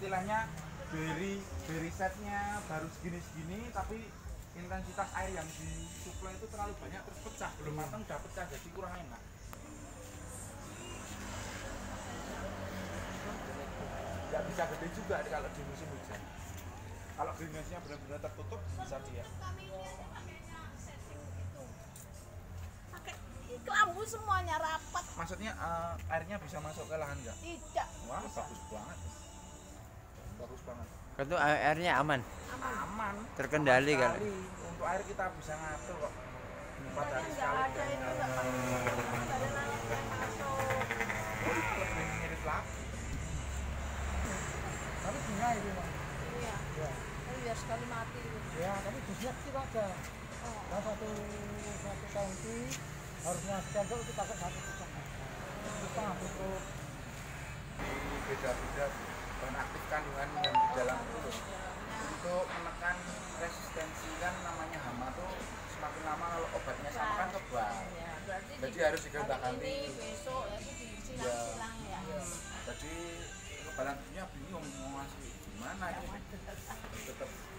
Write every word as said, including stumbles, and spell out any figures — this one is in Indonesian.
istilahnya dari dari setnya baru segini-segini tapi intensitas air yang disuplai itu terlalu banyak terus pecah, belum matang udah pecah jadi kurang enak. Nggak bisa gede juga kalau di musim hujan. Kalau greenhouse-nya benar-benar tertutup bisa dia. Pakai kelambu semuanya rapat. Maksudnya uh, airnya bisa masuk ke lahan nggak? Tidak. Wah bagus banget. Bagus banget. Itu airnya aman. Aman. Aman. Terkendali kan? Untuk air kita bisa ngatur kok. Empat hari Nggak sekali. ada itu nggak ada nanya yang masuk. Lebih ngirit lagi. Tapi punya itu Mas. Iya. Ya. Tapi biar sekali mati. Ya, tapi dusnya kecil aja. Oh. Nah, satu satu tangki harusnya sendok itu pakai satu setengah. Setengah cukup. Beda-beda bahan aktif kandungan yang di dalam itu loh. Untuk menekan resistensi kan namanya hama tuh semakin lama kalau obatnya sama kan kebal. Ya, berarti Jadi di- harus digonta-ganti. hari ini besok ya itu disilang-silang ya. Jadi kebalan dunia bingung mau ngasih gimana gitu. Tetap